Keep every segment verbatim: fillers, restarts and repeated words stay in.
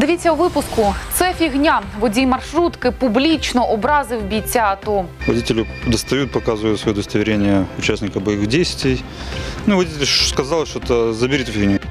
Дивіться у випуску. Це фігня. Водій маршрутки публічно образив бійця АТО. Водителю достают, показывают свое удостоверение участника боевых действий. Ну, водитель сказал, что это заберите фигню.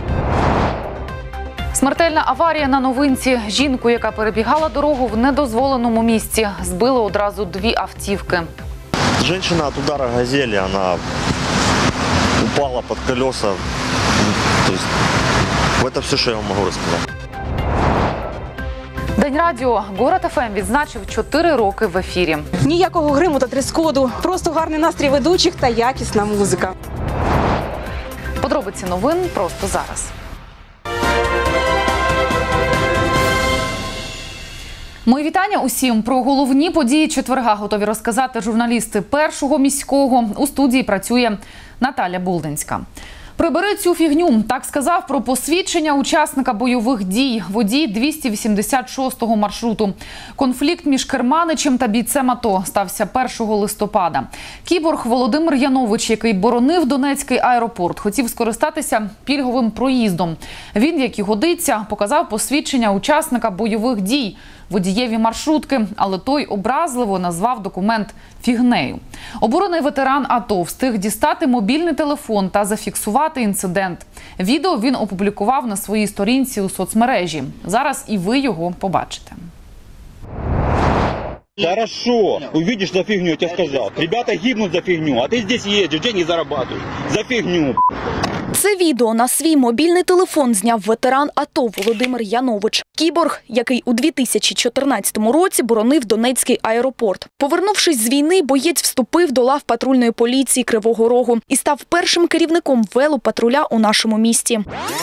Смертельна аварія на Новинці. Жінку, яка перебігала дорогу в недозволеному місці, збили одразу дві автівки. Женщина от удара газели, она упала под колеса. То есть, это все, что я вам могу рассказать. День радіо. Город ФМ відзначив чотири роки в ефірі. Ніякого гриму та дрес-коду. Просто гарний настрій ведучих та якісна музика. Подробиці новин просто зараз. Мої вітання усім. Про головні події четверга готові розказати журналісти Першого міського. У студії працює Наталя Булдинська. Прибери цю фігню. Так сказав про посвідчення учасника бойових дій, водій двісті вісімдесят шостого маршруту. Конфлікт між керманичем та бійцем АТО стався першого листопада. Кіборг Володимир Янович, який боронив Донецький аеропорт, хотів скористатися пільговим проїздом. Він, як і годиться, показав посвідчення учасника бойових дій водієві маршрутки, але той образливо назвав документ фігнею. Обурений ветеран АТО встиг дістати мобільний телефон та зафіксувати інцидент. Відео він опублікував на своїй сторінці у соцмережі. Зараз і ви його побачите. Хорошо, увидишь за фигню, я тебе сказал. Ребята гибнут за фигню, а ты здесь едешь, деньги зарабатываешь. За фигню. Це відео на свій мобільний телефон зняв ветеран АТО Володимир Янович. Кіборг, який у дві тисячі чотирнадцятому році боронив Донецький аеропорт. Повернувшись з війни, боєць вступив до лав патрульної поліції Кривого Рогу і став першим керівником велопатруля у нашому місті.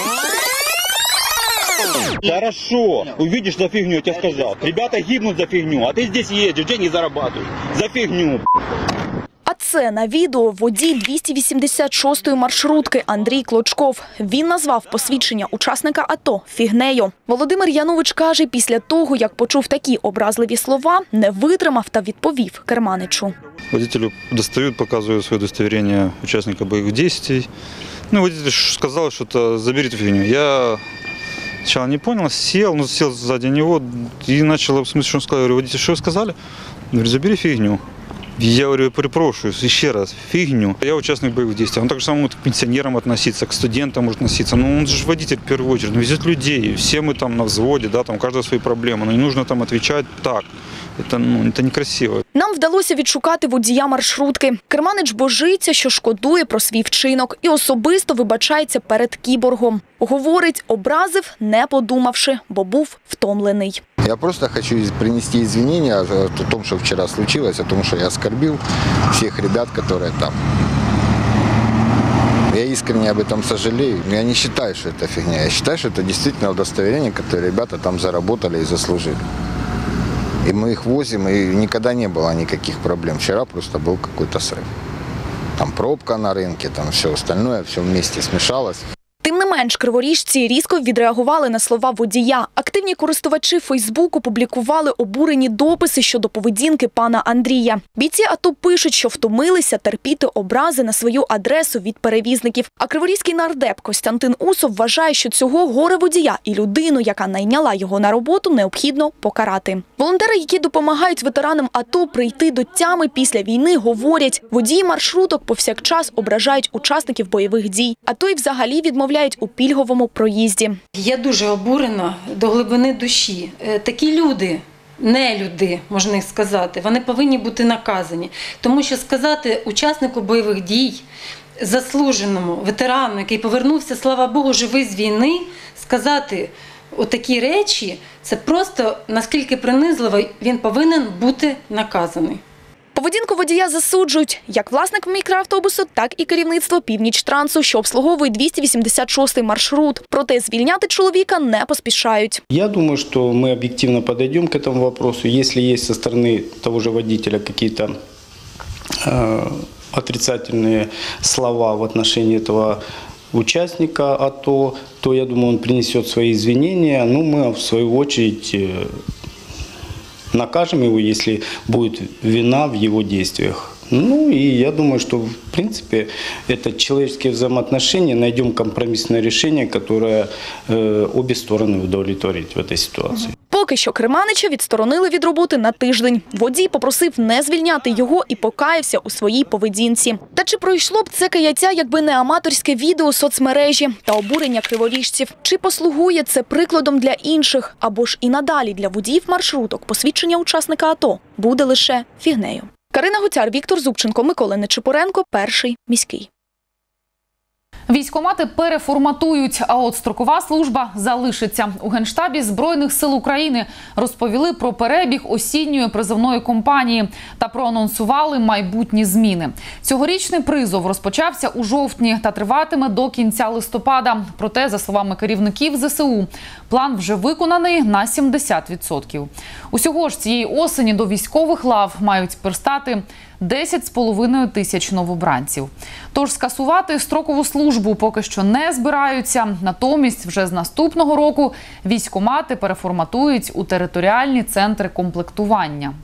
Хорошо, увидишь за фигню, я тебе сказал. Ребята гибнут за фигню, а ты здесь едешь, деньги зарабатываешь. За фигню. А це на відео водій двісті вісімдесят шостої маршрутки Андрій Клочков. Він назвав посвідчення учасника АТО фігнею. Володимир Янович каже, після того, як почув такі образливі слова, не витримав та відповів керманичу. Водителю достают, показывают свое удостоверение участника боевых действий. Ну, водитель сказал, что это заберите фигню. Я сначала не понял, сел, ну, сел сзади него и начал, в смысле, что он сказал, я говорю, водитель, что вы сказали? Я говорю, забери фигню. Я говорю, перепрошую, еще раз, фигню. Я участник боевых действий. Он так же самому к пенсионерам относиться, к студентам может относиться. Но он же водитель в первую очередь, он везет людей. Все мы там на взводе, да, там каждая свои проблемы. Но не нужно там отвечать так. Это, ну, это некрасиво. Нам вдалося відшукати водія маршрутки. Керманич божиться, що шкодує про свій вчинок і особисто вибачається перед кіборгом. Говорить, образив, не подумавши, бо був втомлений. Я просто хочу принести извинения о том, что вчера случилось, о том, что я оскорбил всех ребят, которые там. Я искренне об этом сожалею. Но я не считаю, что это фигня. Я считаю, что это действительно удостоверение, которое ребята там заработали и заслужили. И мы их возим, и никогда не было никаких проблем. Вчера просто был какой-то срыв. Там пробка на рынке, там все остальное, все вместе смешалось. Тим не менш, криворіжці різко відреагували на слова водія. Активні користувачі Фейсбуку публікували обурені дописи щодо поведінки пана Андрія. Бійці АТО пишуть, що втомилися терпіти образи на свою адресу від перевізників. А криворізький нардеп Костянтин Усов вважає, що цього горе-водія і людину, яка найняла його на роботу, необхідно покарати. Волонтери, які допомагають ветеранам АТО прийти до тями після війни, говорять, водії маршруток повсякчас ображають учасників бойових дій, а то й взагалі відмовляють у пільговому проїзді. Я дуже обурена до глибини душі. Такі люди, не люди, можна їх сказати, вони повинні бути наказані. Тому що сказати учаснику бойових дій, заслуженому ветерану, який повернувся, слава Богу, живий з війни, сказати отакі речі, це просто наскільки принизливо, він повинен бути наказаний. Поведінку водія засуджують як власник мікроавтобусу, так і керівництво «Північтрансу», що обслуговує двісті вісімдесят шостий маршрут. Проте звільняти чоловіка не поспішають. Я думаю, что мы объективно подойдем к этому вопросу. Если есть со стороны того же водителя какие-то э, отрицательные слова в отношении этого участника АТО, то, я думаю, он принесет свои извинения. Ну, мы, в свою очередь, накажем его, если будет вина в его действиях. Ну и я думаю, что в принципе это человеческие взаимоотношения, найдем компромиссное решение, которое э, обе стороны удовлетворит в этой ситуации. Поки що Керманича відсторонили від роботи на тиждень. Водій попросив не звільняти його і покаявся у своїй поведінці. Та чи пройшло б це каяття, якби не аматорське відео соцмережі та обурення криворіжців? Чи послугує це прикладом для інших? Або ж і надалі для водіїв маршруток посвідчення учасника АТО буде лише фігнею? Карина Гуцяр, Віктор Зубченко, Микола Нечипоренко, Перший міський. Військкомати переформатують, а от строкова служба залишиться. У Генштабі Збройних сил України розповіли про перебіг осінньої призовної кампанії та проанонсували майбутні зміни. Цьогорічний призов розпочався у жовтні та триватиме до кінця листопада. Проте, за словами керівників ЗСУ, план вже виконаний на сімдесят відсотків. Усього ж цієї осені до військових лав мають пристати десять з половиною тисяч новобранців. Тож скасувати строкову службу поки що не збираються. Натомість вже з наступного року військкомати переформатують у територіальні центри комплектування.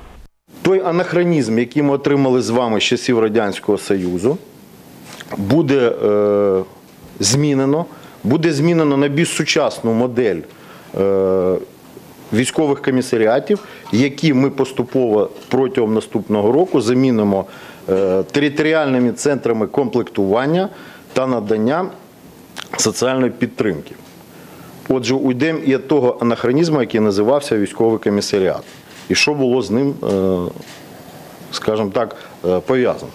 Той анахронізм, який ми отримали з вами з часів Радянського Союзу, буде е, змінено. Буде змінено на більш сучасну модель е, військових комісаріатів, які ми поступово протягом наступного року замінимо е, територіальними центрами комплектування та надання соціальної підтримки. Отже, уйдемо і від того анахронізму, який називався військовий комісаріат. І що було з ним, е, скажімо так, е, пов'язано.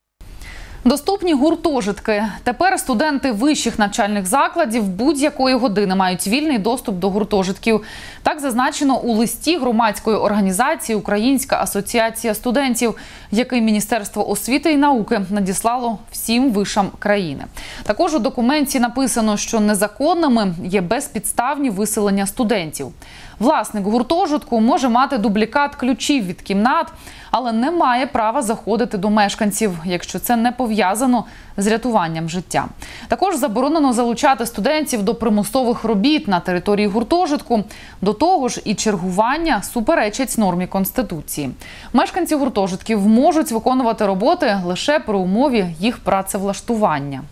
Доступні гуртожитки. Тепер студенти вищих навчальних закладів будь-якої години мають вільний доступ до гуртожитків. Так зазначено у листі громадської організації «Українська асоціація студентів», який Міністерство освіти і науки надіслало всім вишам країни. Також у документі написано, що незаконними є безпідставні виселення студентів. Власник гуртожитку може мати дублікат ключів від кімнат, але не має права заходити до мешканців, якщо це не пов'язано з рятуванням життя. Також заборонено залучати студентів до примусових робіт на території гуртожитку. До того ж, і чергування суперечить нормі Конституції. Мешканці гуртожитків можуть виконувати роботи лише при умові їх працевлаштування.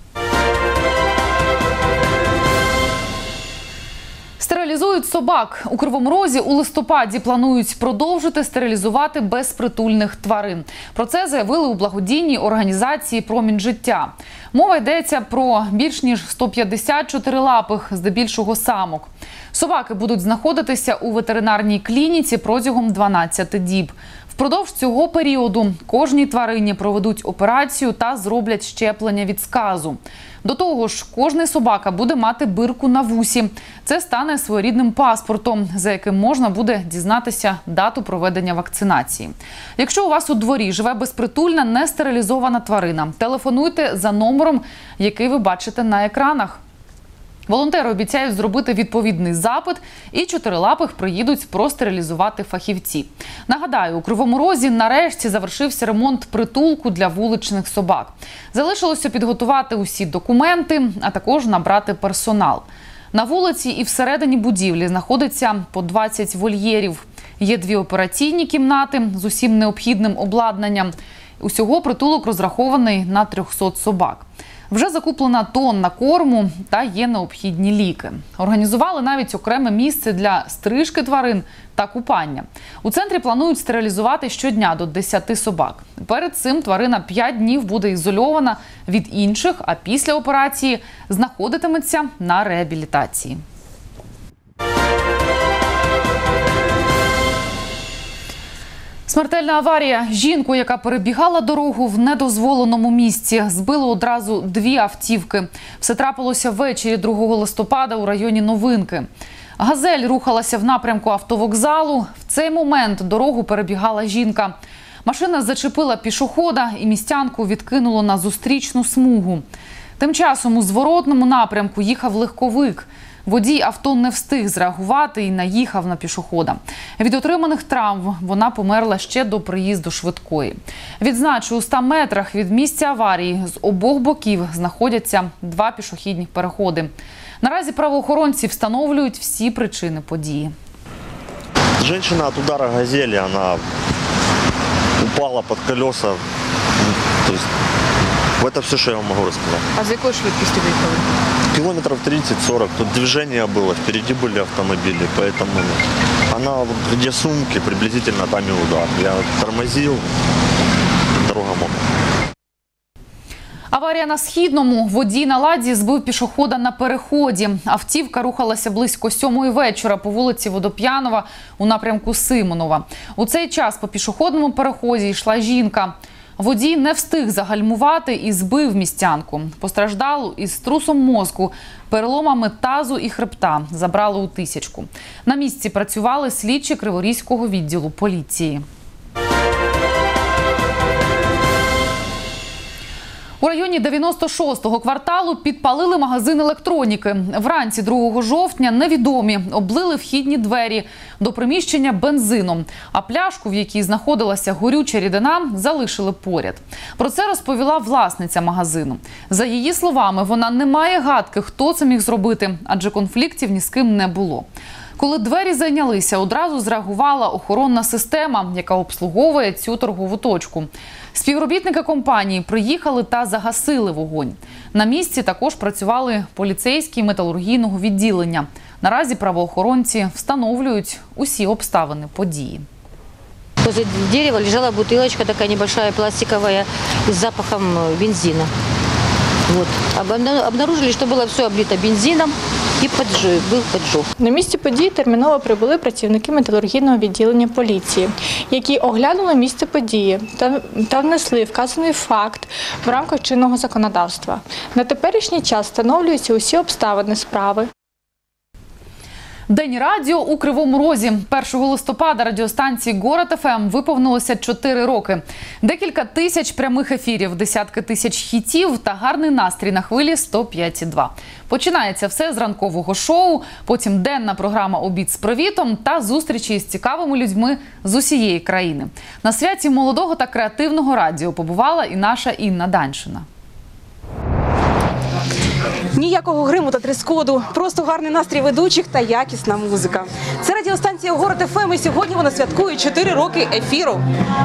Стерилізують собак. У Кривому Розі у листопаді планують продовжити стерилізувати безпритульних тварин. Про це заявили у благодійній організації «Промінь життя». Мова йдеться про більш ніж сто п'ятдесят чотирилапих, здебільшого самок. Собаки будуть знаходитися у ветеринарній клініці протягом дванадцяти діб. Впродовж цього періоду кожній тварині проведуть операцію та зроблять щеплення від сказу. До того ж, кожний собака буде мати бирку на вусі. Це стане своєрідним паспортом, за яким можна буде дізнатися дату проведення вакцинації. Якщо у вас у дворі живе безпритульна, нестерилізована тварина, телефонуйте за номером, який ви бачите на екранах. Волонтери обіцяють зробити відповідний запит, і чотирилапих приїдуть простерилізувати фахівці. Нагадаю, у Кривому Розі нарешті завершився ремонт притулку для вуличних собак. Залишилося підготувати усі документи, а також набрати персонал. На вулиці і всередині будівлі знаходиться по двадцять вольєрів. Є дві операційні кімнати з усім необхідним обладнанням. Усього притулок розрахований на трьохсот собак. Вже закуплена тонна корму та є необхідні ліки. Організували навіть окреме місце для стрижки тварин та купання. У центрі планують стерилізувати щодня до десяти собак. Перед цим тварина п'ять днів буде ізольована від інших, а після операції знаходитиметься на реабілітації. Смертельна аварія. Жінку, яка перебігала дорогу в недозволеному місці, збило одразу дві автівки. Все трапилося ввечері другого листопада у районі Новинки. «Газель» рухалася в напрямку автовокзалу. В цей момент дорогу перебігала жінка. Машина зачепила пішохода і містянку відкинуло на зустрічну смугу. Тим часом у зворотному напрямку їхав легковик. Водій авто не встиг зреагувати і наїхав на пішохода. Від отриманих травм вона померла ще до приїзду швидкої. Відзначу, у ста метрах від місця аварії з обох боків знаходяться два пішохідні переходи. Наразі правоохоронці встановлюють всі причини події. Женщина от удара «Газели», она упала под колеса. То есть, это все, что я вам могу рассказать. А з якою швидкістю виїхали? Километров тридцать-сорок. Тут движение было, впереди были автомобили, поэтому она, где сумки, приблизительно там и удар. Я тормозил, дорога мокра. Аварія на Східному. Водій на ладі збив пішохода на переході. Автівка рухалася близько сьомої вечора по вулиці Водоп'янова у напрямку Симонова. У цей час по пішохідному переході йшла жінка. Водій не встиг загальмувати і збив містянку. Постраждалу із струсом мозку, переломами тазу і хребта забрали у Тисячку. На місці працювали слідчі Криворізького відділу поліції. У районі дев'яносто шостого кварталу підпалили магазин електроніки. Вранці другого жовтня невідомі облили вхідні двері до приміщення бензином, а пляшку, в якій знаходилася горюча рідина, залишили поряд. Про це розповіла власниця магазину. За її словами, вона не має гадки, хто це міг зробити, адже конфліктів ні з ким не було. Коли двері зайнялися, одразу зреагувала охоронна система, яка обслуговує цю торгову точку. Співробітники компанії приїхали та загасили вогонь. На місці також працювали поліцейські металургійного відділення. Наразі правоохоронці встановлюють усі обставини події. Возле дерева лежала бутылочка такая небольшая, пластиковая, с запахом бензина. Вот. Обнаружили, что было все облито бензином і поджог, був поджог. На місці події терміново прибули працівники металургійного відділення поліції, які оглянули місце події та, та внесли вказаний факт в рамках чинного законодавства. На теперішній час встановлюються усі обставини справи. День радіо у Кривому Розі. першого листопада радіостанції Город еф ем виповнилося чотири роки. Декілька тисяч прямих ефірів, десятки тисяч хітів та гарний настрій на хвилі сто п'ять і два. Починається все з ранкового шоу, потім денна програма «Обід з привітом» та зустрічі з цікавими людьми з усієї країни. На святі молодого та креативного радіо побувала і наша Інна Даньшина. Ніякого гриму та дрес-коду, просто гарний настрій ведучих та якісна музика. Це радіостанція Город еф ем, і сьогодні вона святкує чотири роки ефіру.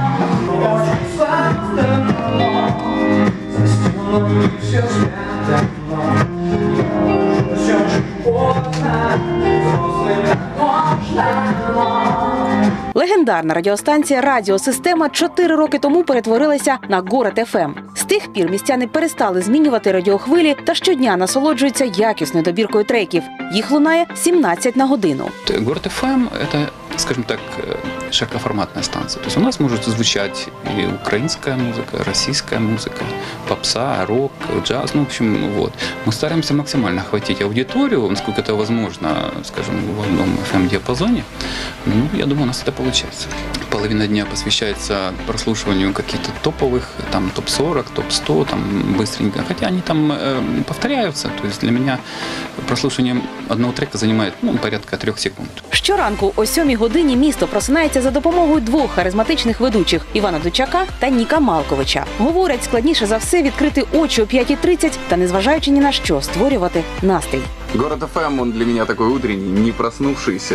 Легендарна радіостанція «Радіосистема» чотири роки тому перетворилася на Город еф ем. З тих пір містяни перестали змінювати радіохвилі та щодня насолоджуються якісною добіркою треків. Їх лунає сімнадцять на годину. Город еф ем – це, скажем так, широкоформатная станция. То есть у нас может звучать и украинская музыка, российская музыка, попса, рок, джаз. Ну, в общем, вот. Мы стараемся максимально охватить аудиторию, насколько это возможно, скажем, в одном эф эм-диапазоне. Ну, я думаю, у нас это получается. Половина дня посвящается прослушиванию каких-то топовых, там, топ сорок, топ сто, там, быстренько. Хотя они там э, повторяются. То есть для меня прослушивание одного трека занимает, ну, порядка трех секунд. Щоранку о сьомій годині місто просинається за допомогою двох харизматичних ведучих – Івана Дучака та Ніка Малковича. Говорять, складніше за все відкрити очі о п'ятій тридцять та, незважаючи ні на що, створювати настрій. Город еф эм, он для меня такой утренний, не проснувшийся,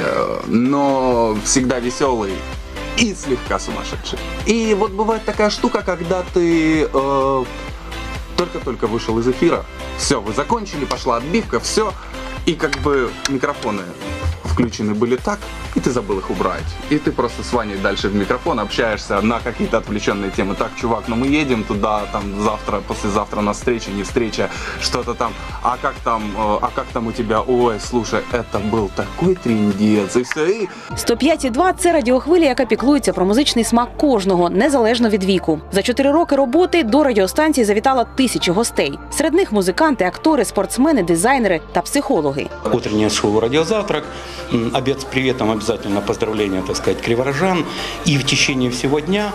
но всегда веселый и слегка сумасшедший. И вот бывает такая штука, когда ты э, только-только вышел из эфира, все, вы закончили, пошла отбивка, все, и как бы микрофоны включены были так, и ты забыл их убрать. И ты просто с Ваней дальше в микрофон общаешься на какие-то отвлеченные темы. Так, чувак, ну мы едем туда, там завтра, послезавтра на встреча, не встреча, что-то там. А как там, а как там у тебя? Ой, слушай, это был такой трындец, и все. И... сто п'ять і два – це радіохвиля, яка піклується про музичний смак кожного, незалежно від віку. За чотири роки роботи до радіостанції завітало тисячі гостей. Серед них музиканти, актори, спортсмени, дизайнери та психологи. Утреннее шоу «Радиозавтрак», обед с приветом, обязательно поздравления, так сказать, криворожан. И в течение всего дня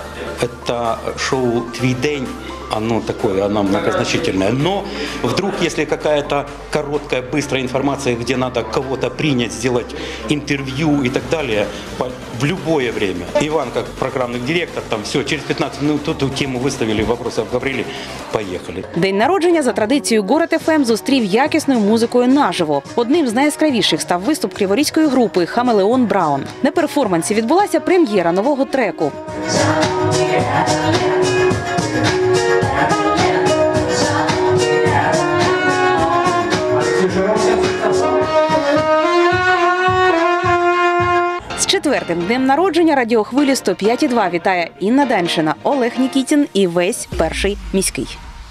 это шоу «Твій день». Оно такое, оно многозначительное. Но вдруг, если какая-то короткая, быстрая информация, где надо кого-то принять, сделать интервью и так далее, в любое время. Иван, как программный директор, там все, через п'ятнадцять минут эту тему выставили, вопросы обговорили, поехали. День народження за традицією Город еф ем зустрів якісною музикою наживо. Одним з найяскравіших став виступ криворізької групи «Хамелеон Браун». На перформансі відбулася прем'єра нового треку. З четвертим днем народження радіохвилі сто п'ять і два вітає Інна Даньшина, Олег Нікітін і весь перший міський.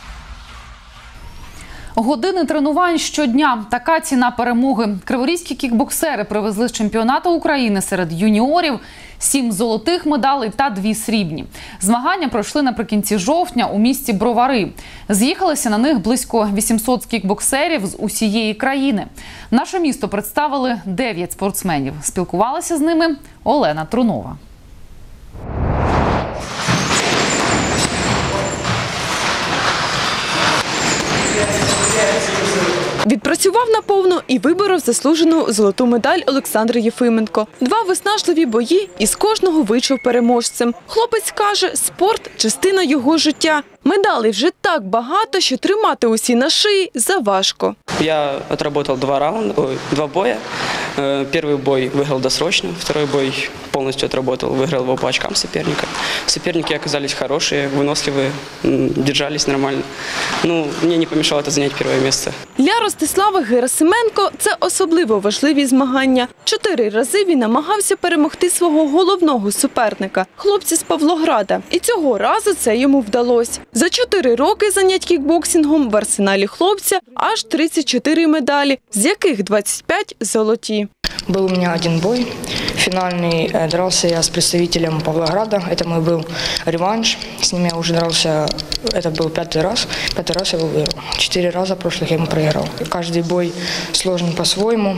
Години тренувань щодня. Така ціна перемоги. Криворізькі кікбоксери привезли з чемпіонату України серед юніорів сім золотих медалей та дві срібні. Змагання пройшли наприкінці жовтня у місті Бровари. З'їхалися на них близько вісімсот кікбоксерів з усієї країни. Наше місто представили дев'ять спортсменів. Спілкувалася з ними Олена Трунова. Відпрацював наповну і виборов заслужену золоту медаль Олександр Єфименко. Два виснажливі бої і з кожного вийшов переможцем. Хлопець каже, спорт – частина його життя. Медалей вже так багато, що тримати усі на шиї заважко. Я отработал два раунда, ой, два боя. Э, Первый бой выиграл досрочно, второй бой полностью отработал, выиграл его по очкам соперника. Соперники оказались хорошие, выносливые, м, держались нормально. Ну, мне не помешало это занять первое место. Для Ростислава Герасименко це особливо важливі змагання. Чотири рази він намагався перемогти свого головного суперника – хлопця з Павлограда. І цього разу це йому вдалося. За чотири роки занять кікбоксингом в арсеналі хлопця аж тридцять чотири медалі, з яких двадцять п'ять – золоті. Был у меня один бой. Финальный дрался я с представителем Павлограда. Это мой был реванш. С ним я уже дрался, это был пятый раз. Пятый раз я его выиграл. Четыре раза прошлых я ему проиграл. Каждый бой сложен по-своему.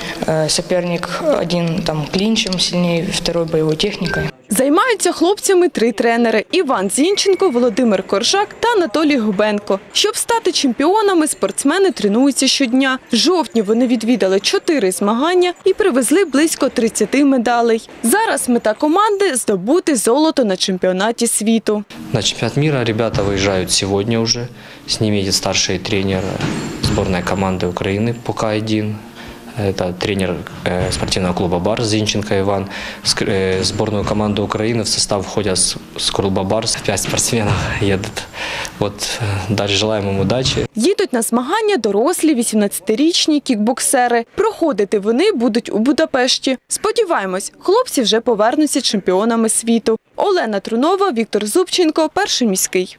Соперник один там клинчем сильнее, второй боевой техникой. Займаються хлопцями три тренери – Іван Зінченко, Володимир Коржак та Анатолій Губенко. Щоб стати чемпіонами, спортсмени тренуються щодня. В жовтні вони відвідали чотири змагання і привезли близько тридцяти медалей. Зараз мета команди – здобути золото на чемпіонаті світу. На чемпионат мира ребята выезжают сегодня уже. С ними едет старший тренер сборной команды Украины по Ка один. Это тренер э, спортивного клуба «Барс» Зинченко Иван. В э, сборную команду Украины в состав входят с, с клуба «Барс». Пять спортсменов едут. Вот, дальше желаем им удачи. Їдуть на змагання дорослі вісімнадцятирічні кікбоксери. Проходити вони будуть у Будапешті. Сподіваємось, хлопці вже повернуться чемпіонами світу. Олена Трунова, Віктор Зубченко, Перший міський.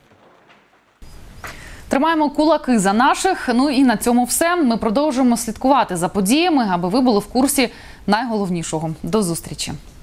Тримаємо кулаки за наших. Ну і на цьому все. Ми продовжуємо слідкувати за подіями, аби ви були в курсі найголовнішого. До зустрічі.